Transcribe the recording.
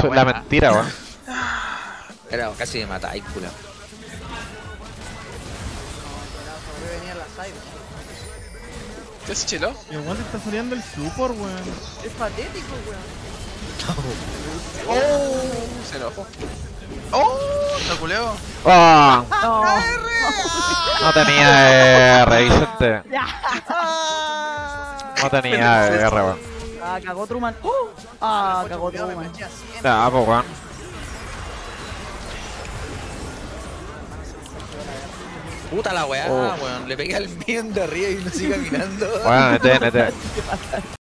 la mentira, weón. Era casi me matáis, culo. Venía la side. ¿Qué se chiló? Y igual está saliendo el support, weón. Es patético, weón. Oh, se enojó. Oh, lo culeo. ¡Oh! No. No tenía R, Vicente. No tenía R, weón. Ah, cagó Truman. Cagó Truman. Ya, pues, weón. Puta la weá, Oh. weón. Le pegué al bien de arriba y no sigue caminando. Weón, NT.